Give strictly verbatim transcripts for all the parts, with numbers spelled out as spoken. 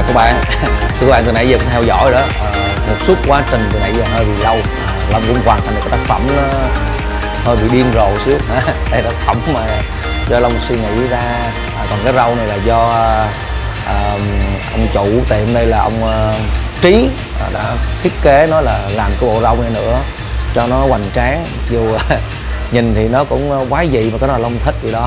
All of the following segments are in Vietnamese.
chào các bạn. Thưa các bạn, từ nãy giờ cũng theo dõi đó, à, một suốt quá trình từ nãy giờ hơi bị lâu. à, Long cũng hoàn thành được cái tác phẩm nó hơi bị điên rồ xíu. Đây là tác phẩm mà do Long suy nghĩ ra. à, Còn cái râu này là do à, ông chủ tiệm đây là ông uh, Trí à, đã thiết kế nó là làm cái bộ râu này nữa cho nó hoành tráng. Dù nhìn thì nó cũng quái dị mà cái đó là Long thích gì đó.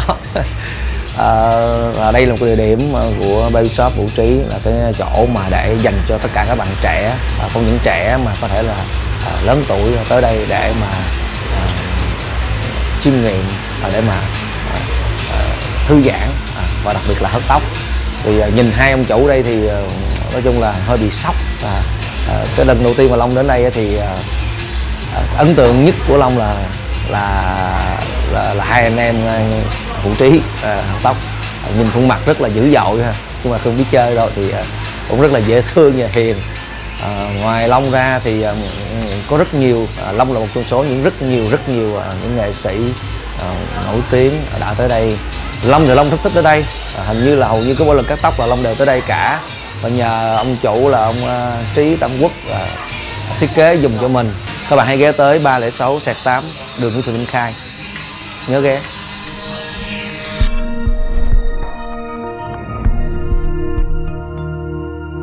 À, đây là một cái địa điểm của Baby Shop Vũ Trí, là cái chỗ mà để dành cho tất cả các bạn trẻ, à, không những trẻ mà có thể là à, lớn tuổi tới đây để mà à, chiêm nghiệm, à, để mà à, à, thư giãn, à, và đặc biệt là hớt tóc. Thì à, nhìn hai ông chủ đây thì à, nói chung là hơi bị sốc. à, à, cái lần đầu tiên mà Long đến đây thì à, à, ấn tượng nhất của Long là là là, là hai anh em Vũ Trí à, tóc, à, nhìn khuôn mặt rất là dữ dội ha, nhưng mà không biết chơi đâu thì à, cũng rất là dễ thương và hiền. à, ngoài Long ra thì à, có rất nhiều, à, Long là một trong số những rất nhiều rất nhiều à, những nghệ sĩ à, nổi tiếng đã tới đây. Long thì Long rất thích tới đây, à, hình như là hầu như cái mỗi lần cắt tóc là Long đều tới đây cả, và nhờ ông chủ là ông à, Trí Tam Quốc à, thiết kế dùng cho mình. Các bạn hãy ghé tới ba không sáu tám đường Nguyễn Thị Minh Khai, nhớ ghé.